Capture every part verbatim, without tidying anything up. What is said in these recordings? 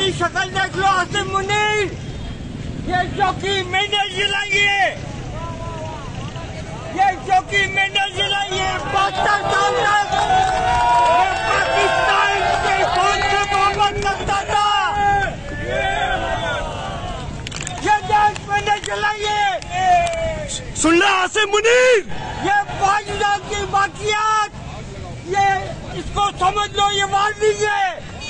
मेरी शक्ल देख लो आसिम मुनीर, ये चौकी मैंने जलाई है, ये चौकी मैंने जलाई है। बहत्तर साल तक पाकिस्तान के कौन से मोहब्बत करता था, ये देश मैंने जलाई है। सुन रहा आसिम मुनीर, ये बाजरा की बाकियात, ये इसको समझ लो, ये वार्निंग है।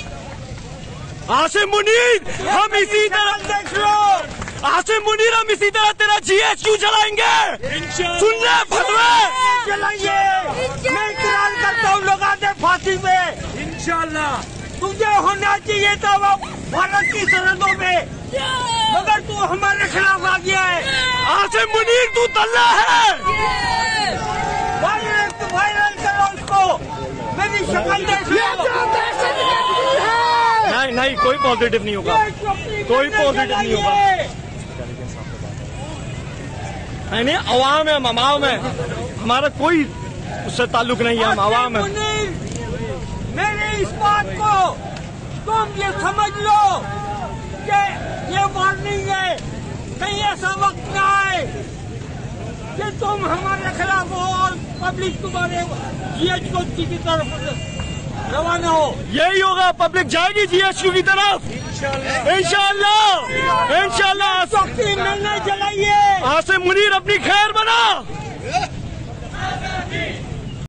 आसिम मुनीर, हम इसी तरह देख लो आसिम मुनीर, हम इसी तरह तेरा जीएचक्यू चलाएंगे। सुन ले फतवे चलाइए, मैं इकरार करता हूँ लगा दे फांसी में इंशाल्लाह। तुझे होना चाहिए था वो भारत की सरहदों में, मगर तू हमारे खिलाफ आ गया है। आसिम मुनीर, तू दल्ला है। वायरल वायरल करो उसको, मेरी शक्ल देख लो। नहीं नहीं, कोई पॉजिटिव नहीं होगा, कोई पॉजिटिव नहीं होगा। नहीं नहीं, अवाम है, हम अवाम है, हमारा कोई उससे ताल्लुक नहीं है, हम अवाम है। मेरे इस बात को तुम ये समझ लो कि ये वार्निंग है, कहीं ऐसा वक्त न आए कि तुम हमारे खिलाफ हो और पब्लिक तुम्हारे जीएचक्यू की तरफ रवाना हो। यही होगा, पब्लिक जाएगी जीएचक्यू की तरफ इंशाल्लाह इंशाल्लाह। चौकी मैंने जलाई है। आसिम मुनीर, अपनी खैर बना।